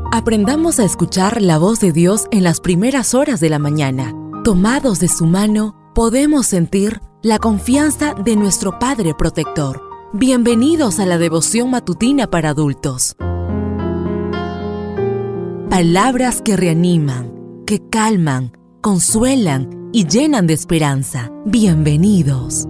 Aprendamos a escuchar la voz de Dios en las primeras horas de la mañana. Tomados de su mano, podemos sentir la confianza de nuestro Padre Protector. Bienvenidos a la devoción matutina para adultos. Palabras que reaniman, que calman, consuelan y llenan de esperanza. Bienvenidos.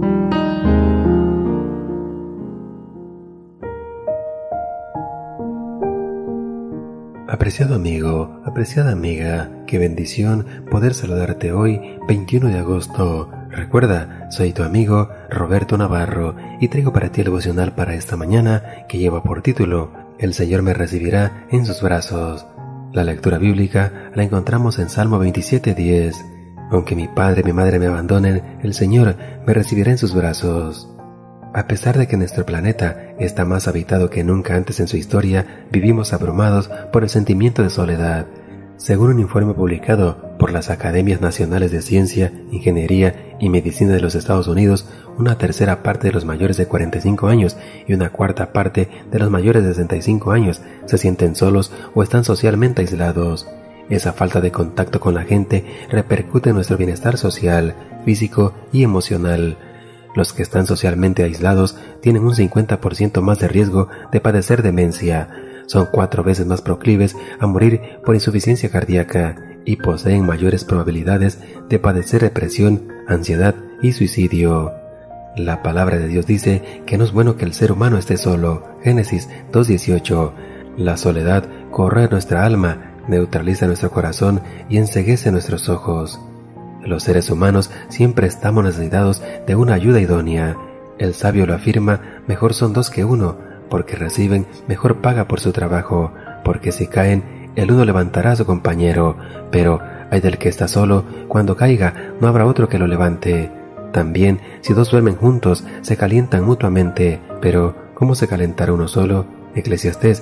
Apreciado amigo, apreciada amiga, qué bendición poder saludarte hoy, 21 de agosto. Recuerda, soy tu amigo Roberto Navarro y traigo para ti el devocional para esta mañana que lleva por título El Señor me recibirá en sus brazos. La lectura bíblica la encontramos en Salmo 27:10. Aunque mi padre y mi madre me abandonen, el Señor me recibirá en sus brazos. A pesar de que nuestro planeta está más habitado que nunca antes en su historia, vivimos abrumados por el sentimiento de soledad. Según un informe publicado por las Academias Nacionales de Ciencia, Ingeniería y Medicina de los Estados Unidos, una tercera parte de los mayores de 45 años y una cuarta parte de los mayores de 65 años se sienten solos o están socialmente aislados. Esa falta de contacto con la gente repercute en nuestro bienestar social, físico y emocional. Los que están socialmente aislados tienen un 50% más de riesgo de padecer demencia, son 4 veces más proclives a morir por insuficiencia cardíaca y poseen mayores probabilidades de padecer depresión, ansiedad y suicidio. La palabra de Dios dice que no es bueno que el ser humano esté solo. Génesis 2:18. La soledad corroe nuestra alma, neutraliza nuestro corazón y enceguece nuestros ojos. Los seres humanos siempre estamos necesitados de una ayuda idónea. El sabio lo afirma, mejor son 2 que 1, porque reciben mejor paga por su trabajo, porque si caen, el uno levantará a su compañero, pero ay del que está solo, cuando caiga no habrá otro que lo levante. También, si 2 duermen juntos, se calientan mutuamente, pero ¿cómo se calentará uno solo? Eclesiastés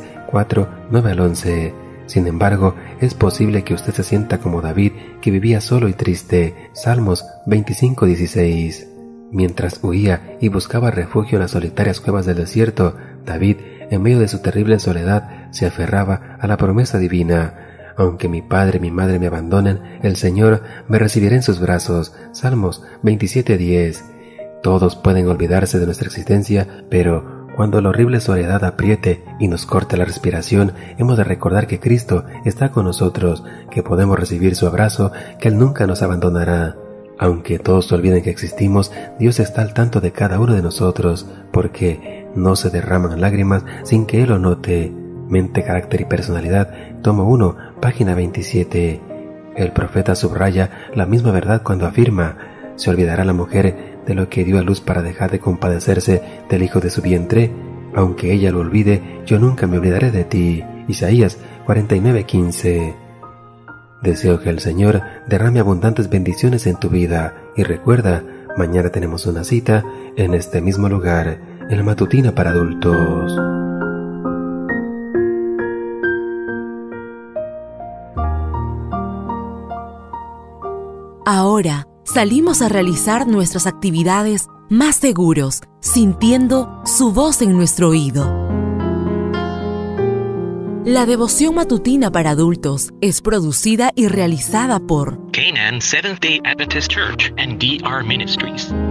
4:9-11. Sin embargo, es posible que usted se sienta como David, que vivía solo y triste. Salmos 25:16. Mientras huía y buscaba refugio en las solitarias cuevas del desierto, David, en medio de su terrible soledad, se aferraba a la promesa divina. Aunque mi padre y mi madre me abandonen, el Señor me recibirá en sus brazos. Salmos 27:10. Todos pueden olvidarse de nuestra existencia, pero cuando la horrible soledad apriete y nos corte la respiración, hemos de recordar que Cristo está con nosotros, que podemos recibir su abrazo, que Él nunca nos abandonará. Aunque todos olviden que existimos, Dios está al tanto de cada uno de nosotros, porque no se derraman lágrimas sin que Él lo note. Mente, carácter y personalidad, tomo 1, página 27. El profeta subraya la misma verdad cuando afirma: ¿se olvidará la mujer de lo que dio a luz para dejar de compadecerse del hijo de su vientre? Aunque ella lo olvide, yo nunca me olvidaré de ti. Isaías 49:15. Deseo que el Señor derrame abundantes bendiciones en tu vida y recuerda, mañana tenemos una cita en este mismo lugar, en la matutina para adultos. Ahora salimos a realizar nuestras actividades más seguros, sintiendo su voz en nuestro oído. La devoción matutina para adultos es producida y realizada por Canaan Seventh-day Adventist Church and DR Ministries.